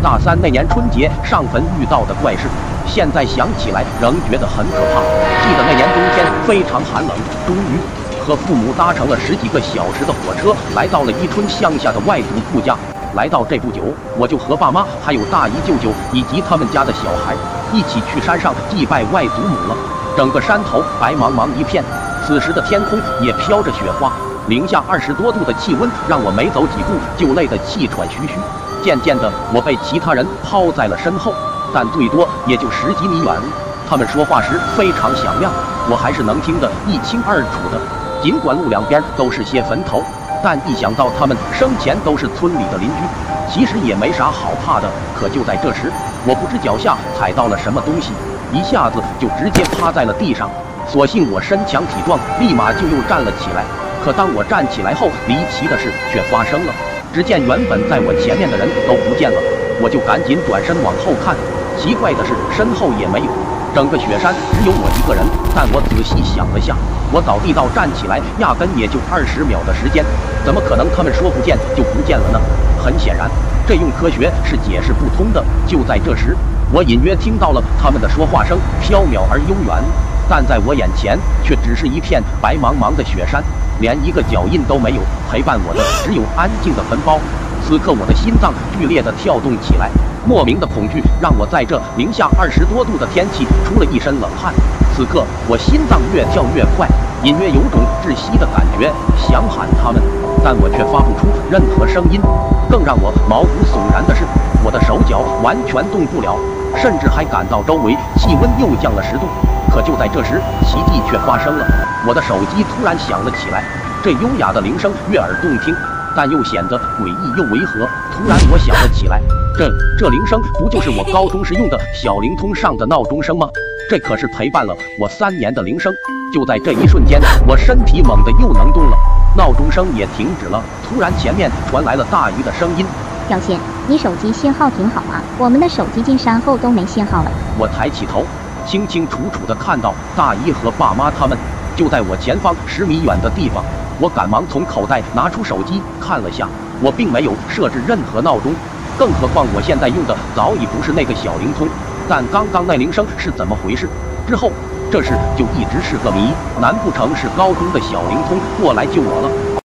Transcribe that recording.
大3那年春节上坟遇到的怪事，现在想起来仍觉得很可怕。记得那年冬天非常寒冷，终于和父母搭乘了10几个小时的火车，来到了伊春乡下的外祖父家。来到这不久，我就和爸妈还有大姨舅舅以及他们家的小孩一起去山上祭拜外祖母了。整个山头白茫茫一片，此时的天空也飘着雪花，零下20多度的气温让我没走几步就累得气喘吁吁。渐渐的，我被其他人抛在了身后，但最多也就10几米远。他们说话时非常响亮，我还是能听得一清二楚的。尽管路两边都是些坟头，但一想到他们生前都是村里的邻居，其实也没啥好怕的。可就在这时，我不知脚下踩到了什么东西，一下子就直接趴在了地上。所幸我身强体壮，立马就又站了起来。可当我站起来后，离奇的事却发生了。只见原本在我前面的人都不见了，我就赶紧转身往后看。奇怪的是，身后也没有，整个雪山只有我一个人。但我仔细想了下，我倒地到站起来，压根也就20秒的时间，怎么可能他们说不见就不见了呢？很显然，这用科学是解释不通的。就在这时，我隐约听到了他们的说话声，飘渺而悠远，但在我眼前却只是一片白茫茫的雪山，连一个脚印都没有。陪伴我的只有安静的坟包。此刻我的心脏剧烈地跳动起来，莫名的恐惧让我在这零下20多度的天气出了一身冷汗。此刻我心脏越跳越快，隐约有种窒息的感觉，想喊他们，但我却发不出任何声音。更让我毛骨悚然的是，我的手脚完全动不了，甚至还感到周围气温又降了10度。可就在这时，奇迹却发生了，我的手机突然响了起来，这优雅的铃声悦耳动听，但又显得诡异又违和。突然我想了起来，这铃声不就是我高中时用的小灵通上的闹钟声吗？这可是陪伴了我3年的铃声。就在这一瞬间，我身体猛地又能动了，闹钟声也停止了。突然前面传来了大鱼的声音： 表姐，你手机信号挺好啊，我们的手机进山后都没信号了。 我抬起头，清清楚楚地看到大姨和爸妈他们就在我前方10米远的地方。我赶忙从口袋拿出手机看了下，我并没有设置任何闹钟，更何况我现在用的早已不是那个小灵通。但刚刚那铃声是怎么回事？之后这事就一直是个谜，难不成是高中的小灵通过来救我了？